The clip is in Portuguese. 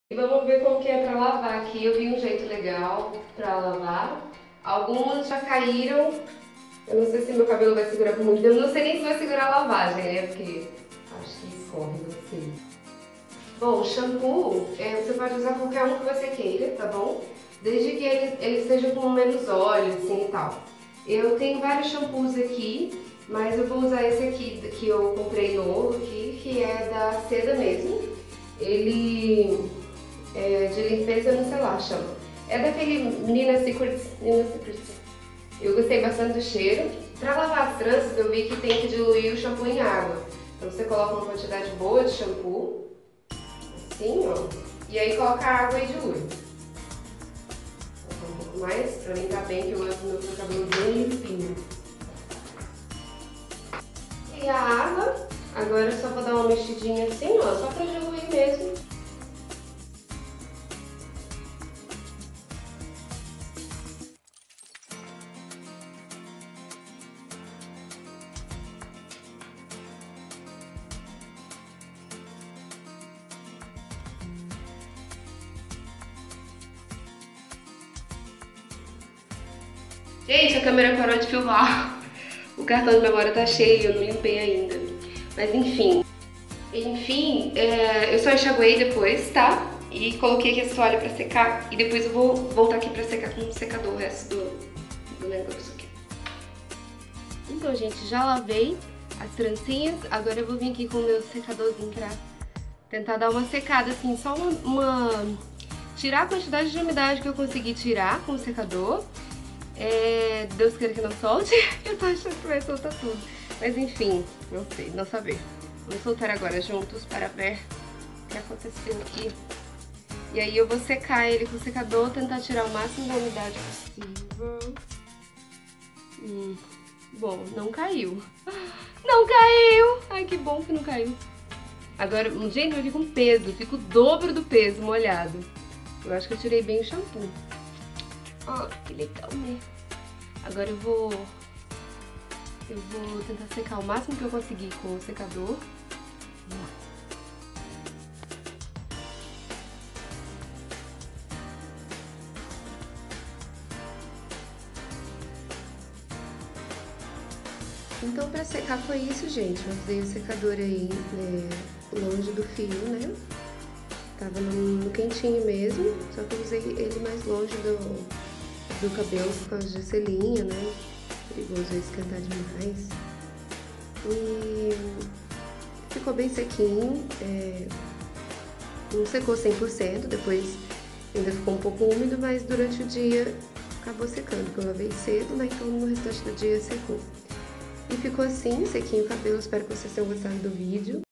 E vamos ver como que é pra lavar aqui. Eu vi um jeito legal pra lavar. Algumas já caíram. Eu não sei se meu cabelo vai segurar por muito tempo. Eu não sei nem se vai segurar a lavagem, né? Porque acho que escorre, não sei. Bom, shampoo, você pode usar qualquer um que você queira, tá bom? Desde que ele esteja com menos óleo, assim e tal. Eu tenho vários shampoos aqui, mas eu vou usar esse aqui que eu comprei novo aqui, que é da Seda mesmo. Ele é de limpeza no celular, chama. É daquele Nina Secrets, Nina Secrets. Eu gostei bastante do cheiro. Para lavar as tranças, eu vi que tem que diluir o shampoo em água. Então você coloca uma quantidade boa de shampoo, assim, ó. E aí coloca a água e dilui. Um pouco mais, pra limpar bem, que eu gosto do meu cabelo bem limpinho. E a água, agora eu só vou dar uma mexidinha assim, ó, só pra diluir mesmo. Gente, a câmera parou de filmar. O cartão de memória tá cheio, eu não limpei ainda. Mas enfim. Eu só enxaguei depois, tá? E coloquei aqui essa toalha pra secar. E depois eu vou voltar aqui pra secar com o secador o resto do negócio aqui. Então, gente, já lavei as trancinhas. Agora eu vou vir aqui com o meu secadorzinho pra tentar dar uma secada, assim, só tirar a quantidade de umidade que eu consegui tirar com o secador. Deus queira que não solte. Eu tô achando que vai soltar tudo. Mas enfim, não sei, não saber. Vamos soltar agora juntos para ver o que aconteceu aqui. E aí eu vou secar ele com o secador, tentar tirar o máximo da umidade possível. Bom, não caiu. Não caiu! Ai, que bom que não caiu. Agora, gente, eu fico com peso, fica o dobro do peso molhado. Eu acho que eu tirei bem o shampoo. Ó, que legal, né? Agora eu vou tentar secar o máximo que eu conseguir com o secador. Então, pra secar foi isso, gente. Eu usei o secador aí, longe do fio, né? Tava no quentinho mesmo, só que eu usei ele mais longe do cabelo por causa de selinha, né? Perigoso esquentar demais. E ficou bem sequinho, não secou 100%, depois ainda ficou um pouco úmido, mas durante o dia acabou secando, porque eu lavei cedo, né? Então no restante do dia secou. E ficou assim, sequinho o cabelo. Espero que vocês tenham gostado do vídeo.